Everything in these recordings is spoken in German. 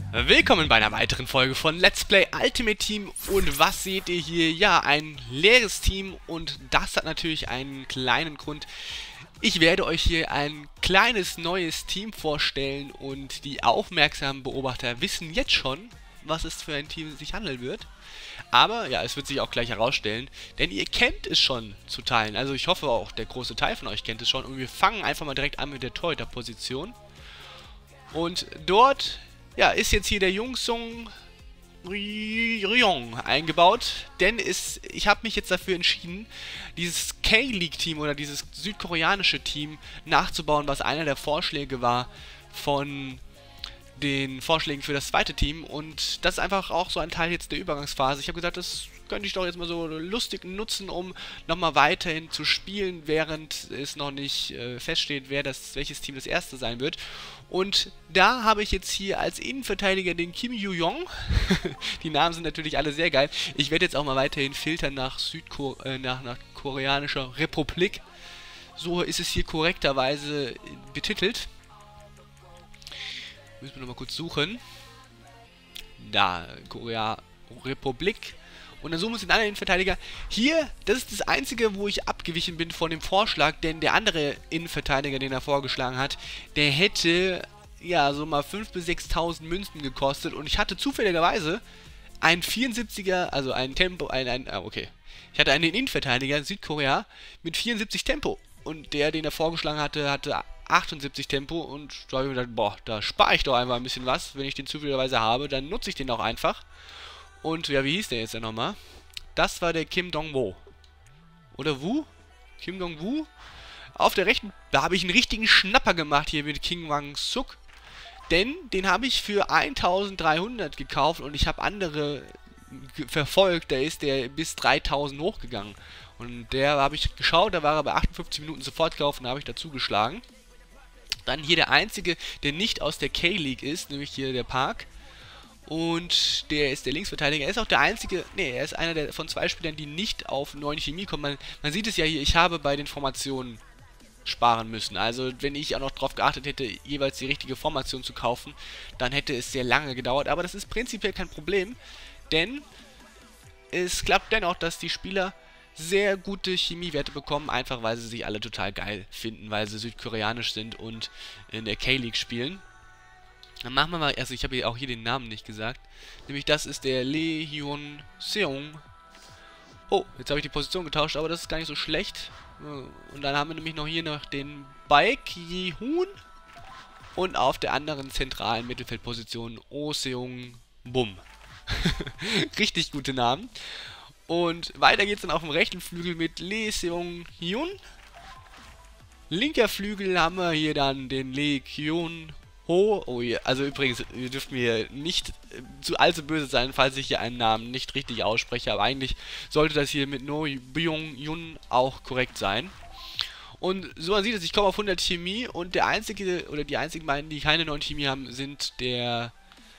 Willkommen bei einer weiteren Folge von Let's Play Ultimate Team. Und was seht ihr hier? Ja, ein leeres Team, und das hat natürlich einen kleinen Grund. Ich werde euch hier ein kleines neues Team vorstellen, und die aufmerksamen Beobachter wissen jetzt schon, was es für ein Team sich handeln wird. Aber ja, es wird sich auch gleich herausstellen, denn ihr kennt es schon zu teilen. Also ich hoffe auch, der große Teil von euch kennt es schon. Und wir fangen einfach mal direkt an mit der Torhüter-Position. Und dort, ja, ist jetzt hier der Jungsung Ryong eingebaut, denn ich habe mich jetzt dafür entschieden, dieses K-League-Team oder dieses südkoreanische Team nachzubauen, was einer der Vorschläge war von den Vorschlägen für das zweite Team, und das ist einfach auch so ein Teil jetzt der Übergangsphase. Ich habe gesagt, das könnte ich doch jetzt mal so lustig nutzen, um nochmal weiterhin zu spielen, während es noch nicht feststeht, welches Team das erste sein wird. Und da habe ich jetzt hier als Innenverteidiger den Kim Yu-Jong. Die Namen sind natürlich alle sehr geil. Ich werde jetzt auch mal weiterhin filtern nach nach Koreanischer Republik. So ist es hier korrekterweise betitelt. Müssen wir nochmal kurz suchen. Da, Korea Republik. Und dann suchen wir uns den anderen Innenverteidiger. Hier, das ist das Einzige, wo ich abgewichen bin von dem Vorschlag, denn der andere Innenverteidiger, den er vorgeschlagen hat, der hätte, ja, so mal 5.000 bis 6.000 Münzen gekostet, und ich hatte zufälligerweise einen 74er, also ein Tempo, okay. Ich hatte einen Innenverteidiger, Südkorea, mit 74 Tempo, und der, den er vorgeschlagen hatte, hatte 78 Tempo, und da habe ich mir gedacht, boah, da spare ich doch einfach ein bisschen was, wenn ich den zufälligerweise habe, dann nutze ich den auch einfach. Und ja, wie hieß der jetzt denn nochmal? Das war der Kim Dong-Wo. Oder Wu? Kim Dong-Wu? Auf der rechten, da habe ich einen richtigen Schnapper gemacht hier mit Kim Wang-Suk. Denn den habe ich für 1.300 gekauft, und ich habe andere verfolgt, da ist der bis 3.000 hochgegangen. Und der habe ich geschaut, da war er bei 58 Minuten sofort gekauft, und da habe ich dazu geschlagen. Dann hier der einzige, der nicht aus der K-League ist, nämlich hier der Park. Und der ist der Linksverteidiger. Er ist auch der einzige, nee, er ist einer von zwei Spielern, die nicht auf 9 Chemie kommen. Man sieht es ja hier, ich habe bei den Formationen sparen müssen. Also wenn ich auch noch darauf geachtet hätte, jeweils die richtige Formation zu kaufen, dann hätte es sehr lange gedauert. Aber das ist prinzipiell kein Problem, denn es klappt dennoch, dass die Spieler sehr gute Chemiewerte bekommen, einfach weil sie sich alle total geil finden, weil sie südkoreanisch sind und in der K-League spielen. Dann machen wir mal, also ich habe hier auch hier den Namen nicht gesagt, nämlich das ist der Lee Hyun Seung. Oh, jetzt habe ich die Position getauscht, aber das ist gar nicht so schlecht. Und dann haben wir nämlich noch den Baek Ji-hoon und auf der anderen zentralen Mittelfeldposition Oh Seung Bum. Richtig gute Namen. Und weiter geht's dann auf dem rechten Flügel mit Lee Seung-hyun. Linker Flügel haben wir hier dann den Lee Kyun Ho. Oh ja, also übrigens, ihr dürft mir nicht zu allzu böse sein, falls ich hier einen Namen nicht richtig ausspreche, aber eigentlich sollte das hier mit No Byung-yun auch korrekt sein. Und so man sieht es, ich komme auf 100 Chemie, und der einzige, oder die einzigen beiden, die keine 9 Chemie haben, sind der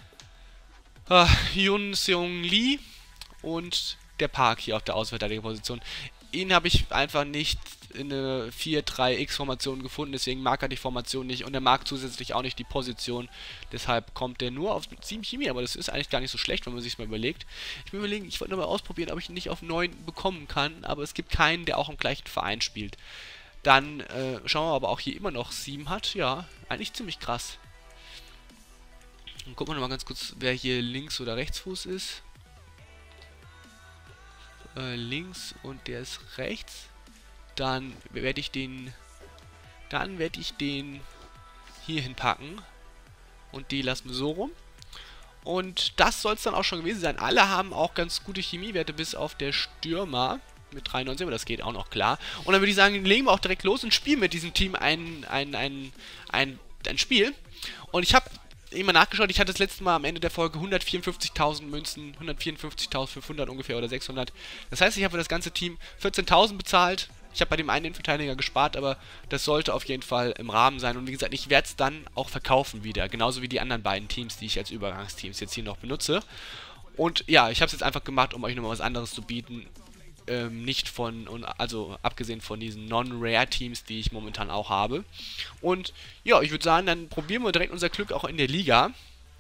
Hyun Seung Lee und der Park hier auf der Außenverteidigerposition. Ihn habe ich einfach nicht in eine 4-3-X-Formation gefunden, deswegen mag er die Formation nicht, und er mag zusätzlich auch nicht die Position. Deshalb kommt er nur auf 7 Chemie, aber das ist eigentlich gar nicht so schlecht, wenn man sich mal überlegt. Ich will überlegen, ich wollte nur mal ausprobieren, ob ich ihn nicht auf 9 bekommen kann, aber es gibt keinen, der auch im gleichen Verein spielt. Dann schauen wir, aber auch hier immer noch 7 hat. Ja, eigentlich ziemlich krass. Dann gucken wir nochmal ganz kurz, wer hier Links- oder Rechtsfuß ist. Links, und der ist rechts. Dann werde ich den hier hinpacken, und die lassen wir so rum. Und das soll es dann auch schon gewesen sein. Alle haben auch ganz gute Chemiewerte, bis auf der Stürmer mit 93, aber das geht auch noch klar. Und dann würde ich sagen, legen wir auch direkt los und spielen mit diesem Team ein Spiel. Und ich habe immer nachgeschaut, ich hatte das letzte Mal am Ende der Folge 154.000 Münzen, 154.500 ungefähr oder 600. Das heißt, ich habe für das ganze Team 14.000 bezahlt. Ich habe bei dem einen Innenverteidiger gespart, aber das sollte auf jeden Fall im Rahmen sein. Und wie gesagt, ich werde es dann auch verkaufen wieder. Genauso wie die anderen beiden Teams, die ich als Übergangsteams jetzt hier noch benutze. Und ja, ich habe es jetzt einfach gemacht, um euch nochmal was anderes zu bieten. Nicht von, also abgesehen von diesen Non-Rare-Teams, die ich momentan auch habe. Und ja, ich würde sagen, dann probieren wir direkt unser Glück auch in der Liga.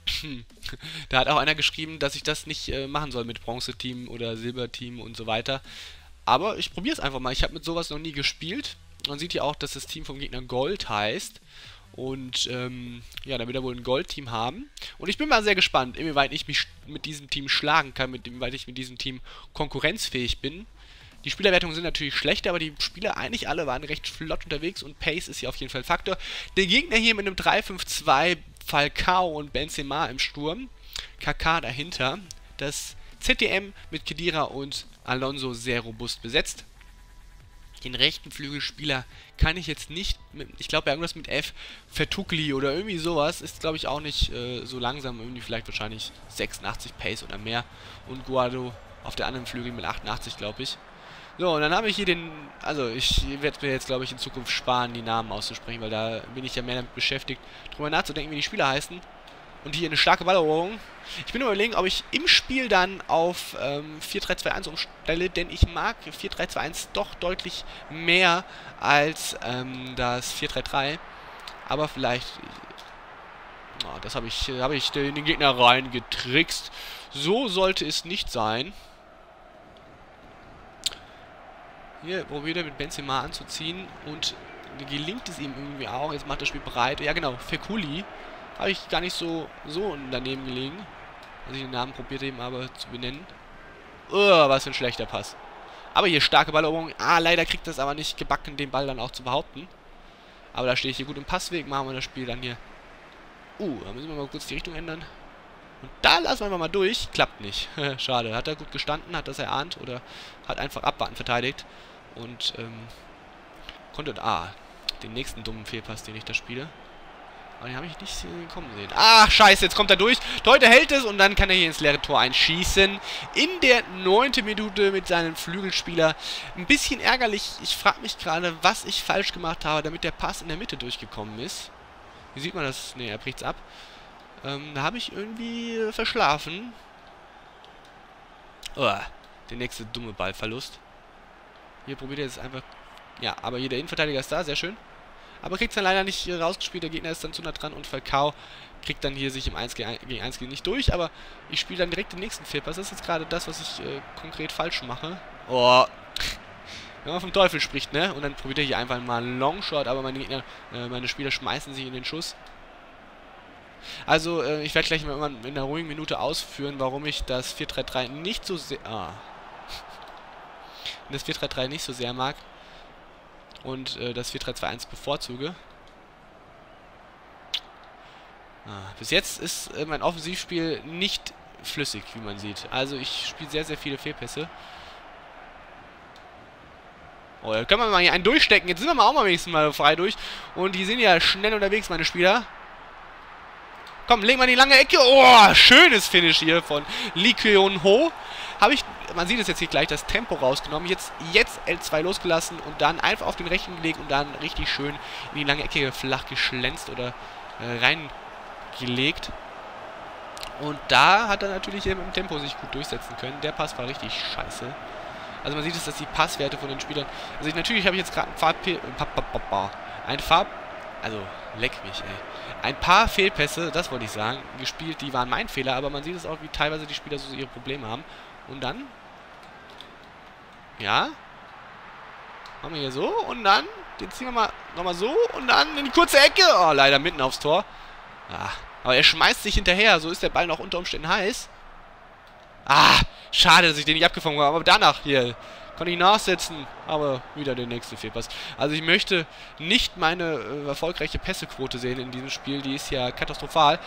Da hat auch einer geschrieben, dass ich das nicht machen soll mit Bronzeteam oder Silberteam und so weiter. Aber ich probiere es einfach mal. Ich habe mit sowas noch nie gespielt. Man sieht ja auch, dass das Team vom Gegner Gold heißt. Und ja, da wird er wohl ein Goldteam haben. Und ich bin mal sehr gespannt, inwieweit ich mich mit diesem Team schlagen kann, inwieweit ich mit diesem Team konkurrenzfähig bin. Die Spielerwertungen sind natürlich schlechter, aber die Spieler eigentlich alle waren recht flott unterwegs und Pace ist hier auf jeden Fall ein Faktor. Der Gegner hier mit einem 3-5-2, Falcao und Benzema im Sturm. KK dahinter. Das ZDM mit Khedira und Alonso sehr robust besetzt. Den rechten Flügelspieler kann ich jetzt nicht, ich glaube irgendwas mit F, Fertukli oder irgendwie sowas, ist glaube ich auch nicht so langsam, irgendwie vielleicht wahrscheinlich 86 Pace oder mehr. Und Guado auf der anderen Flügel mit 88, glaube ich. So, und dann habe ich hier den, also ich werde mir jetzt glaube ich in Zukunft sparen, die Namen auszusprechen, weil da bin ich ja mehr damit beschäftigt, drüber nachzudenken, wie die Spieler heißen. Und hier eine starke Balleroberung. Ich bin überlegen, ob ich im Spiel dann auf 4-3-2-1 umstelle, denn ich mag 4-3-2-1 doch deutlich mehr als das 4-3-3. Aber vielleicht, oh, das habe ich den Gegner reingetrickst. So sollte es nicht sein. Hier probiert er mit Benzema anzuziehen und gelingt es ihm irgendwie auch. Jetzt macht das Spiel breit. Ja genau, Fekuli. Habe ich gar nicht so daneben gelegen. Also ich den Namen probiert eben aber zu benennen. Was für ein schlechter Pass. Aber hier starke Balleroberung. Leider kriegt das aber nicht gebacken, den Ball dann auch zu behaupten. Aber da stehe ich hier gut im Passweg. Machen wir das Spiel dann hier. Da müssen wir mal kurz die Richtung ändern. Und da lassen wir mal durch. Klappt nicht. Schade. Hat er gut gestanden, hat das erahnt oder hat einfach abwarten verteidigt. Und konnte den nächsten dummen Fehlpass, den ich da spiele. Aber den habe ich nicht kommen sehen. Scheiße, jetzt kommt er durch. Torhüter hält es und dann kann er hier ins leere Tor einschießen. In der 9. Minute mit seinem Flügelspieler. Ein bisschen ärgerlich. Ich frage mich gerade, was ich falsch gemacht habe, damit der Pass in der Mitte durchgekommen ist. Wie sieht man das? Ne, er bricht's ab. Da habe ich irgendwie verschlafen. Der nächste dumme Ballverlust. Hier probiert er jetzt einfach... Ja, aber hier der Innenverteidiger ist da, sehr schön. Aber kriegt es dann leider nicht rausgespielt, der Gegner ist dann zu nah dran und Falcao kriegt dann hier sich im 1 gegen 1 nicht durch, aber ich spiele dann direkt den nächsten Fehlpass. Das ist jetzt gerade das, was ich konkret falsch mache. Wenn man vom Teufel spricht, ne? Und dann probiert er hier einfach mal einen Longshot, aber meine Spieler schmeißen sich in den Schuss. Also, ich werde gleich mal irgendwann in einer ruhigen Minute ausführen, warum ich das 4-3-3 nicht so sehr... das 4-3-3 nicht so sehr mag. Und das 4-3-2-1 bevorzuge. Bis jetzt ist mein Offensivspiel nicht flüssig, wie man sieht. Also ich spiele sehr, sehr viele Fehlpässe. Da können wir mal hier einen durchstecken. Jetzt sind wir mal auch mal wenigstens mal frei durch. Und die sind ja schnell unterwegs, meine Spieler. Komm, legen wir die lange Ecke. Schönes Finish hier von Lee Kyun-ho. Man sieht es jetzt hier gleich, das Tempo rausgenommen. Jetzt L2 losgelassen und dann einfach auf den rechten gelegt und dann richtig schön in die lange Ecke flach geschlänzt oder reingelegt. Und da hat er natürlich eben im Tempo sich gut durchsetzen können. Der Pass war richtig scheiße. Also man sieht es, dass die Passwerte von den Spielern... Also natürlich habe ich jetzt gerade also, leck mich, ey. Ein paar Fehlpässe, das wollte ich sagen, gespielt, die waren mein Fehler, aber man sieht es auch, wie teilweise die Spieler so ihre Probleme haben. Und dann... Ja? Machen wir hier so und dann... Den ziehen wir mal nochmal so und dann in die kurze Ecke. Leider mitten aufs Tor. Aber er schmeißt sich hinterher, so ist der Ball noch unter Umständen heiß. Schade, dass ich den nicht abgefangen habe, aber danach hier... Konnte ich nachsetzen, aber wieder der nächste Fehlpass. Also ich möchte nicht meine erfolgreiche Pässequote sehen in diesem Spiel. Die ist ja katastrophal.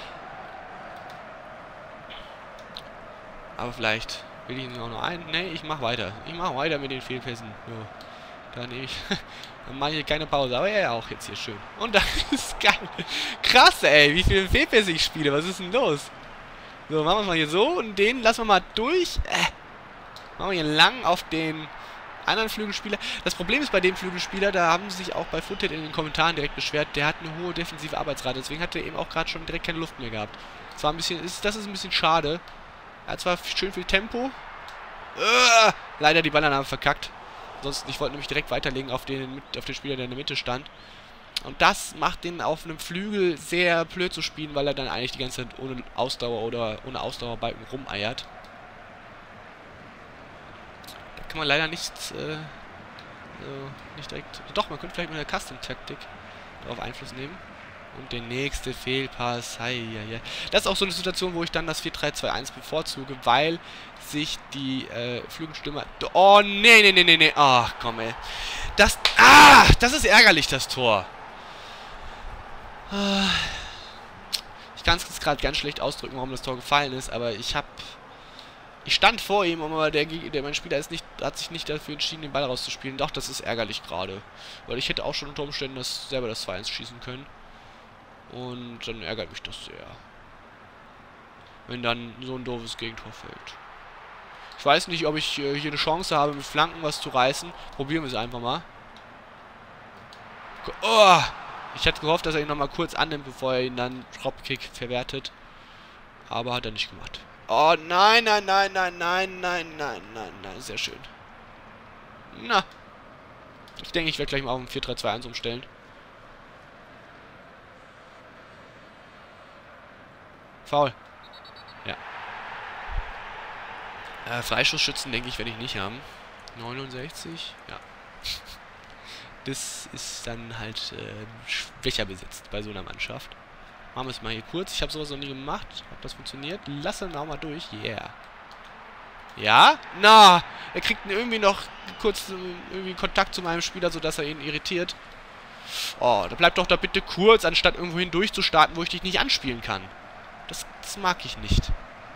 Aber vielleicht will ich ihn auch noch ein. Ne, ich mache weiter. Ich mache weiter mit den Fehlpässen. Ja, dann mache ich hier keine Pause. Aber ja, auch jetzt hier schön. Und das ist geil. Krass, ey, wie viele Fehlpässe ich spiele. Was ist denn los? So, machen wir es mal hier so. Und den lassen wir mal durch. Machen wir hier lang auf den... anderen Flügelspieler. Das Problem ist bei dem Flügelspieler, da haben sie sich auch bei Footed in den Kommentaren direkt beschwert, der hat eine hohe defensive Arbeitsrate, deswegen hat er eben auch gerade schon direkt keine Luft mehr gehabt. Das ist ein bisschen schade. Er hat zwar schön viel Tempo. Leider die Ballannahme verkackt. Ansonsten, ich wollte nämlich direkt weiterlegen auf den Spieler, der in der Mitte stand. Und das macht den auf einem Flügel sehr blöd zu spielen, weil er dann eigentlich die ganze Zeit ohne Ausdauer oder ohne Ausdauerbalken rumeiert. Da kann man leider nicht direkt... Doch, man könnte vielleicht mit der Custom-Taktik darauf Einfluss nehmen. Und der nächste Fehlpass. Heieiei. Das ist auch so eine Situation, wo ich dann das 4-3-2-1 bevorzuge, weil sich die Flügelstürmer... Oh, nee. Ach, komm, ey. Das ist ärgerlich, das Tor. Ich kann es gerade ganz schlecht ausdrücken, warum das Tor gefallen ist, aber ich stand vor ihm, aber mein Spieler hat sich nicht dafür entschieden, den Ball rauszuspielen. Doch, das ist ärgerlich gerade. Weil ich hätte auch schon unter Umständen selber das 2-1 schießen können. Und dann ärgert mich das sehr. Wenn dann so ein doofes Gegentor fällt. Ich weiß nicht, ob ich hier eine Chance habe, mit Flanken was zu reißen. Probieren wir es einfach mal. Oh! Ich hatte gehofft, dass er ihn nochmal kurz annimmt, bevor er ihn dann Dropkick verwertet. Aber hat er nicht gemacht. Oh, nein. Sehr schön. Na. Ich denke, ich werde gleich mal auf ein 4-3-2-1 umstellen. Foul. Ja. Freischussschützen, denke ich, werde ich nicht haben. 69. Ja. Das ist dann halt schwächer besetzt bei so einer Mannschaft. Machen wir es mal hier kurz. Ich habe sowas noch nie gemacht. Ob das funktioniert? Lass ihn auch mal durch. Yeah. Ja? Na! Er kriegt irgendwie noch kurz irgendwie Kontakt zu meinem Spieler, sodass er ihn irritiert. Oh, da bleibt doch da bitte kurz, anstatt irgendwo hindurch zu starten, wo ich dich nicht anspielen kann. Das mag ich nicht.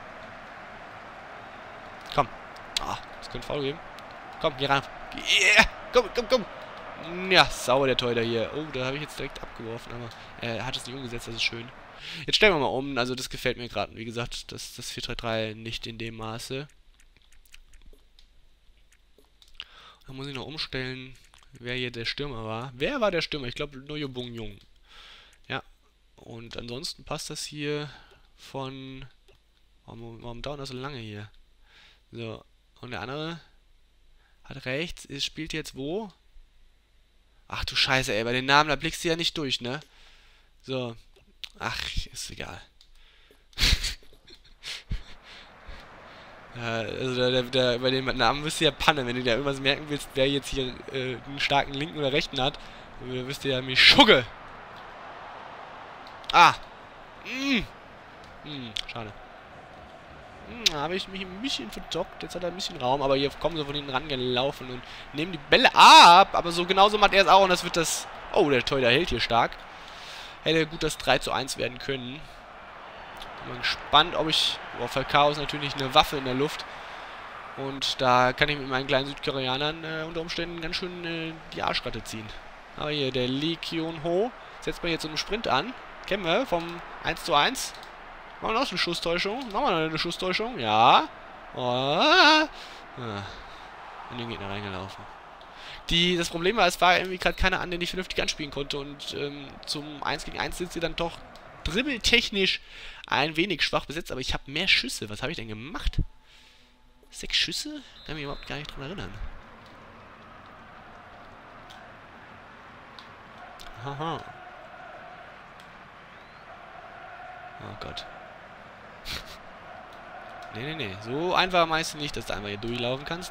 Komm. Ah, das könnte Foul geben. Komm, hier ran. Yeah! Komm. Ja, sauber der Torhüter hier. Oh, da habe ich jetzt direkt abgeworfen, aber er hat es nicht umgesetzt, das ist schön. Jetzt stellen wir mal um, also das gefällt mir gerade. Wie gesagt, das 4-3-3 nicht in dem Maße. Da muss ich noch umstellen, wer hier der Stürmer war. Wer war der Stürmer? Ich glaube, Noyo Bung Jung. Ja, und ansonsten passt das hier von... Warum dauert das so lange hier? So, und der andere hat rechts, spielt jetzt wo? Ach du Scheiße, ey, bei den Namen, da blickst du ja nicht durch, ne? So. Ach, ist egal. Also bei den Namen wirst du ja Panne, wenn du dir irgendwas merken willst, wer jetzt hier einen starken linken oder rechten hat. Dann wirst du ja mich Schugge. Ah. Schade. Da habe ich mich ein bisschen verdockt. Jetzt hat er ein bisschen Raum, aber hier kommen sie von hinten rangelaufen und nehmen die Bälle ab. Aber so genauso macht er es auch und das wird das... Oh, der Torhüter hält hier stark. Hätte gut das 3-1 werden können. Bin mal gespannt, ob ich... Boah, Falcao ist natürlich eine Waffe in der Luft. Und da kann ich mit meinen kleinen Südkoreanern unter Umständen ganz schön die Arschratte ziehen. Aber hier, der Lee Kyun-ho setzt man jetzt so einen Sprint an. Kennen wir vom 1-1. Machen wir noch eine Schusstäuschung. Machen wir noch eine Schusstäuschung. Ja. Oh. In den Gegner reingelaufen. Das Problem war, es war irgendwie gerade keiner an, den ich vernünftig anspielen konnte. Und zum 1 gegen 1 sind sie dann doch dribbeltechnisch ein wenig schwach besetzt. Aber ich habe mehr Schüsse. Was habe ich denn gemacht? 6 Schüsse? Da kann ich mich überhaupt gar nicht dran erinnern. Haha. Oh Gott. Nee. So einfach meinst du nicht, dass du einfach hier durchlaufen kannst.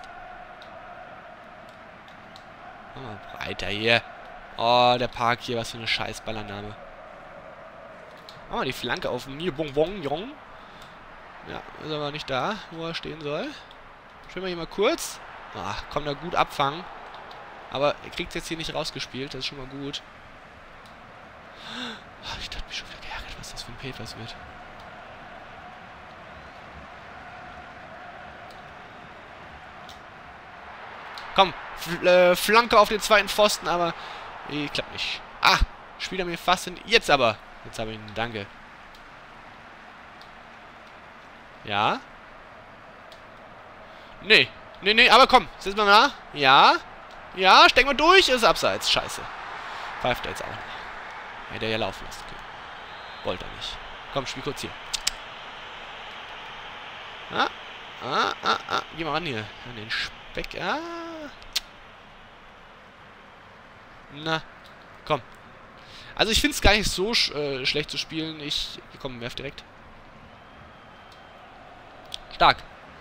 Oh, breiter hier. Oh, der Park hier, was für eine scheiß Ballername. Oh, die Flanke auf Nier Bong Bong Jong. Ja, ist aber nicht da, wo er stehen soll. Spielen wir hier mal kurz. Ach, kann da gut abfangen. Aber er kriegt es jetzt hier nicht rausgespielt, das ist schon mal gut. Ich dachte mich schon wieder geärgert, was das für ein Peters wird. Komm, Flanke auf den zweiten Pfosten, aber klappt nicht. Ah, spielt er mir fast hin. Jetzt aber. Jetzt habe ich ihn. Danke. Ja. Nee, aber komm. Setzen wir mal. Ja. Ja, stecken wir durch. Ist abseits. Scheiße. Pfeift er jetzt auch nicht. Hätte er ja laufen lassen können. Wollte er nicht. Komm, spiel kurz hier. Geh mal ran hier. An den Speck. Na. Komm. Also ich finde es gar nicht so schlecht zu spielen. Komm, werf direkt. Stark.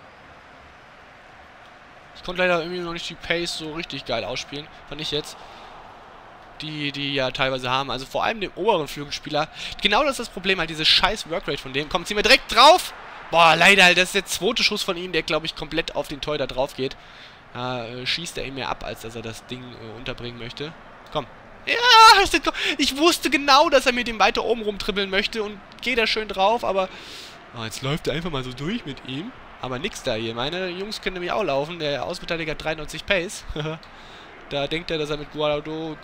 Ich konnte leider irgendwie noch nicht die Pace so richtig geil ausspielen. Fand ich jetzt. Die ja teilweise haben. Also vor allem dem oberen Flügelspieler. Genau das ist das Problem, halt diese scheiß Workrate von dem. Komm, ziehen wir direkt drauf. Boah, leider, das ist der zweite Schuss von ihm, der, glaube ich, komplett auf den Tor da drauf geht. Da schießt er ihn mehr ab, als dass er das Ding unterbringen möchte. Komm. Ja, ich wusste genau, dass er mit dem weiter oben rumtribbeln möchte und geht da schön drauf, aber oh, jetzt läuft er einfach mal so durch mit ihm. Aber nix da hier. Meine Jungs können nämlich auch laufen. Der Außenverteidiger hat 93 Pace. Da denkt er, dass er mit Guardado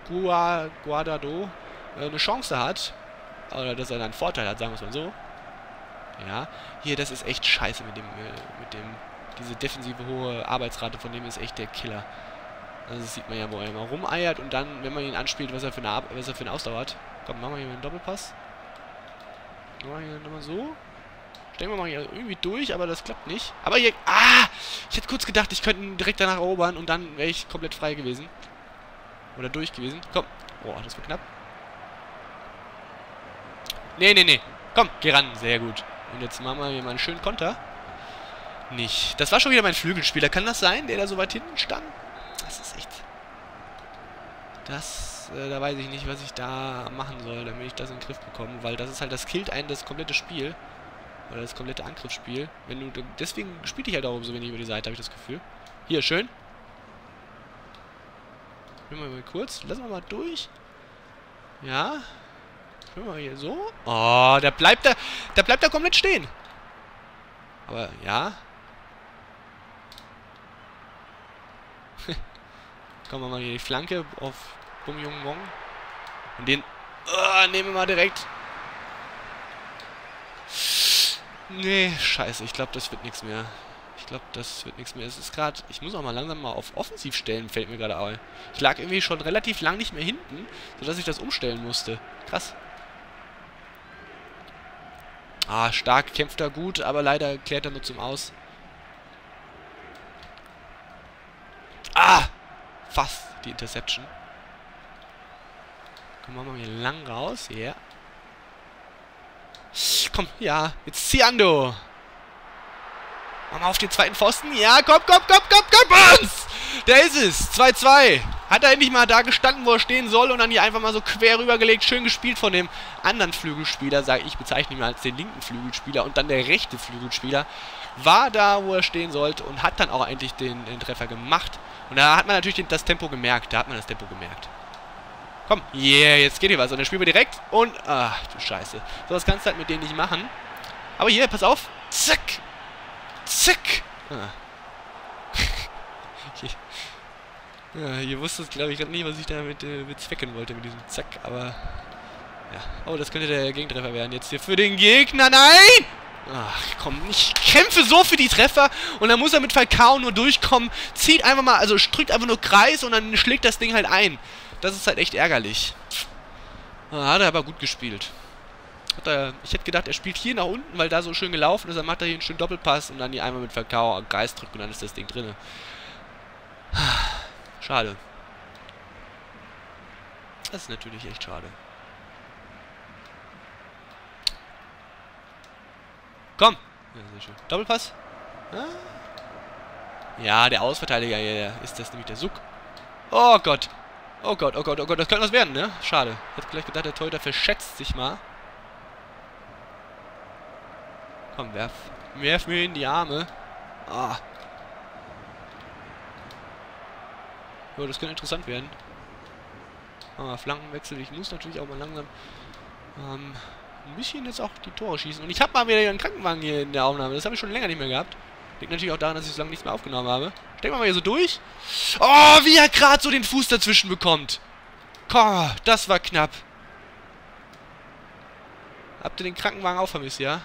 eine Chance hat. Oder dass er dann einen Vorteil hat, sagen wir es mal so. Ja, hier, das ist echt scheiße mit dem, diese defensive hohe Arbeitsrate von dem ist echt der Killer. Also das sieht man ja, wo er immer rumeiert und dann, wenn man ihn anspielt, was er für eine Ausdauer hat. Komm, machen wir hier mal einen Doppelpass. Machen wir hier nochmal so. Stellen wir mal hier irgendwie durch, aber das klappt nicht. Aber hier, ich hätte kurz gedacht, ich könnte ihn direkt danach erobern und dann wäre ich komplett frei gewesen. Oder durch gewesen. Komm. Boah, das war knapp. Nee. Komm, geh ran. Sehr gut. Und jetzt machen wir hier mal einen schönen Konter. Nicht. Das war schon wieder mein Flügelspieler. Kann das sein, der da so weit hinten stand? Das ist echt... da weiß ich nicht, was ich da machen soll, damit ich das in den Griff bekomme. Weil das ist halt, das killt einen das komplette Spiel. Oder das komplette Angriffsspiel. Deswegen spiele ich halt auch so wenig über die Seite, habe ich das Gefühl. Hier, schön. Spielen wir mal kurz. Lassen wir mal durch. Ja. Spielen wir hier so. Oh, da bleibt er komplett stehen. Aber, ja. Kommen wir mal hier die Flanke auf Bum Jung Wong. Und den nehmen wir mal direkt. Nee, scheiße. Ich glaube, das wird nichts mehr. Es ist gerade... Ich muss auch mal langsam mal auf Offensiv stellen, fällt mir gerade ein. Ich lag irgendwie schon relativ lang nicht mehr hinten, sodass ich das umstellen musste. Krass. Stark, kämpft er gut, aber leider klärt er nur zum Aus. Fast die Interception. Kommen wir mal hier lang raus. Ja. Yeah. Komm, ja. Jetzt Ciando. Mach mal auf den zweiten Pfosten. Ja, komm. Bums! Da ist es. 2-2. Hat er endlich mal da gestanden, wo er stehen soll und dann hier einfach mal so quer rübergelegt. Schön gespielt von dem anderen Flügelspieler. Ich bezeichne ihn mal als den linken Flügelspieler. Und dann der rechte Flügelspieler war da, wo er stehen sollte und hat dann auch eigentlich den Treffer gemacht. Und da hat man natürlich das Tempo gemerkt. Komm, yeah, jetzt geht hier was. Und dann spielen wir direkt und... du Scheiße. So was kannst du halt mit denen nicht machen. Aber hier, pass auf. Zack. Ihr wusstet, glaube ich, gerade nicht, was ich damit bezwecken wollte mit diesem Zack, aber... Ja. Oh, das könnte der Gegentreffer werden. Jetzt hier für den Gegner. Nein! Komm, ich kämpfe so für die Treffer und dann muss er mit Falcao nur durchkommen. Zieht einfach mal, also drückt einfach nur Kreis und dann schlägt das Ding halt ein. Das ist halt echt ärgerlich. Hat er aber gut gespielt. Ich hätte gedacht, er spielt hier nach unten, weil da so schön gelaufen ist. Dann macht er hier einen schönen Doppelpass und dann hier einmal mit Falcao Kreis drückt und dann ist das Ding drin. Schade. Das ist natürlich echt schade. Komm! Ja, sehr schön. Doppelpass. Ja, der Außenverteidiger hier, ist das nämlich der Suk. Oh Gott. Das könnte was werden, ne? Schade. Ich hätte gleich gedacht, der Torhüter verschätzt sich mal. Komm, werf mir in die Arme. Ja, das könnte interessant werden. Flankenwechsel. Ich muss natürlich auch mal langsam ein bisschen jetzt auch die Tore schießen. Und ich habe mal wieder einen Krankenwagen hier in der Aufnahme. Das habe ich schon länger nicht mehr gehabt. Liegt natürlich auch daran, dass ich so lange nichts mehr aufgenommen habe. Stecken wir mal hier so durch. Oh, wie er gerade so den Fuß dazwischen bekommt. Oh, das war knapp. Habt ihr den Krankenwagen auch vermisst, ja?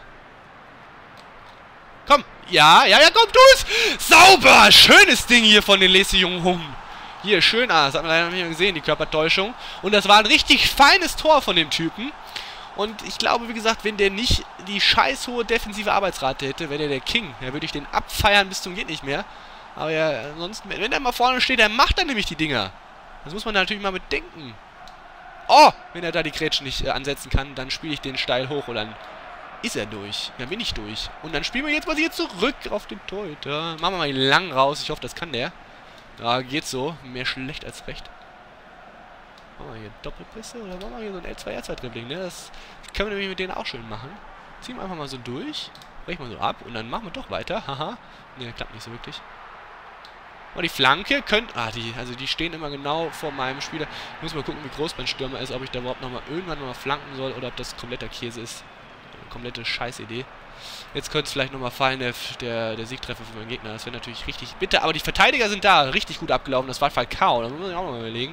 Komm. Ja, komm, tu's! Sauber! Schönes Ding hier von den Lesi Jung Hung. Hier, schön. Das hat man leider noch nicht mehr gesehen, die Körpertäuschung. Und das war ein richtig feines Tor von dem Typen. Und ich glaube, wie gesagt, wenn der nicht die scheiß hohe defensive Arbeitsrate hätte, wäre der King. Da würde ich den abfeiern bis zum geht nicht mehr. Aber ja, ansonsten, wenn er mal vorne steht, dann macht er nämlich die Dinger. Das muss man natürlich mal bedenken. Oh, wenn er da die Grätschen nicht ansetzen kann, dann spiele ich den steil hoch und dann ist er durch. Dann bin ich durch. Und dann spielen wir jetzt mal hier zurück auf den Torhüter. Machen wir mal ihn lang raus. Ich hoffe, das kann der. Ja, geht so. Mehr schlecht als recht. Machen wir hier Doppelpässe oder machen wir hier so ein L2-R2-Dribbling, ne? Das können wir nämlich mit denen auch schön machen. Ziehen wir einfach mal so durch. Brechen wir so ab und dann machen wir doch weiter. Haha. Ne, klappt nicht so wirklich. Oh, die Flanke könnte... also die stehen immer genau vor meinem Spieler. Ich muss mal gucken, wie groß mein Stürmer ist, ob ich da überhaupt irgendwann nochmal flanken soll oder ob das kompletter Käse ist. Eine komplette Scheißidee. Jetzt könnte es vielleicht nochmal fallen, der Siegtreffer für meinen Gegner. Das wäre natürlich richtig bitter. Aber die Verteidiger sind da richtig gut abgelaufen. Das war Falcao. Da muss man sich auch nochmal überlegen.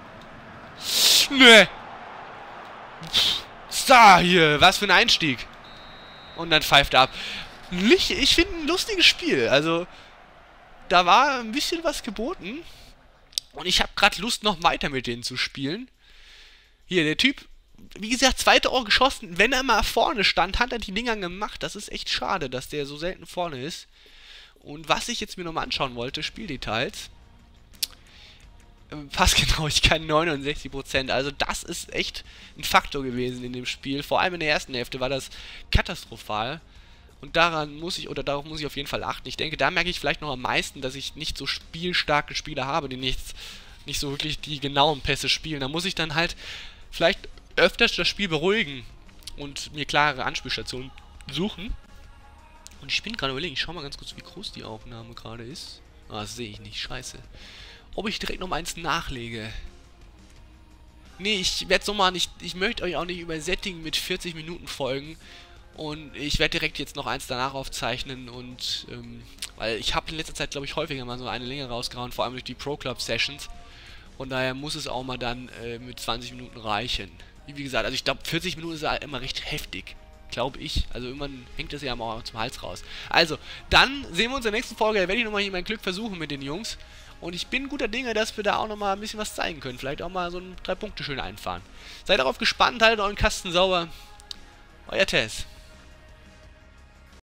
Nee. So, hier. Was für ein Einstieg. Und dann pfeift er ab. Ich finde ein lustiges Spiel. Also... Da war ein bisschen was geboten. Und ich habe gerade Lust, noch weiter mit denen zu spielen. Hier, der Typ, wie gesagt, zweite Ohr geschossen. Wenn er mal vorne stand, hat er die Dinger gemacht. Das ist echt schade, dass der so selten vorne ist. Und was ich jetzt mir nochmal anschauen wollte, Spieldetails. Passgenauigkeit 69%. Also das ist echt ein Faktor gewesen in dem Spiel. Vor allem in der ersten Hälfte war das katastrophal. Und darauf muss ich auf jeden Fall achten. Ich denke, da merke ich vielleicht noch am meisten, dass ich nicht so spielstarke Spieler habe, die nicht so wirklich die genauen Pässe spielen. Da muss ich dann halt vielleicht öfters das Spiel beruhigen und mir klare Anspielstationen suchen. Und ich bin gerade überlegen, ich schau mal ganz kurz, wie groß die Aufnahme gerade ist. Ah, das sehe ich nicht, scheiße. Ob ich direkt noch eins nachlege. Nee, ich werde so mal nicht, ich möchte euch auch nicht übersättigen mit 40 Minuten Folgen. Und ich werde direkt jetzt noch eins danach aufzeichnen und, weil ich habe in letzter Zeit, glaube ich, häufiger mal so eine Länge rausgehauen, vor allem durch die Pro Club Sessions. Und daher muss es auch mal dann mit 20 Minuten reichen. Wie gesagt, also ich glaube, 40 Minuten ist ja immer recht heftig. Glaube ich. Also irgendwann hängt das ja mal zum Hals raus. Also, dann sehen wir uns in der nächsten Folge. Da werde ich nochmal hier mein Glück versuchen mit den Jungs. Und ich bin guter Dinge, dass wir da auch nochmal ein bisschen was zeigen können. Vielleicht auch mal so ein 3 Punkte schön einfahren. Seid darauf gespannt, haltet euren Kasten sauber. Euer Tess.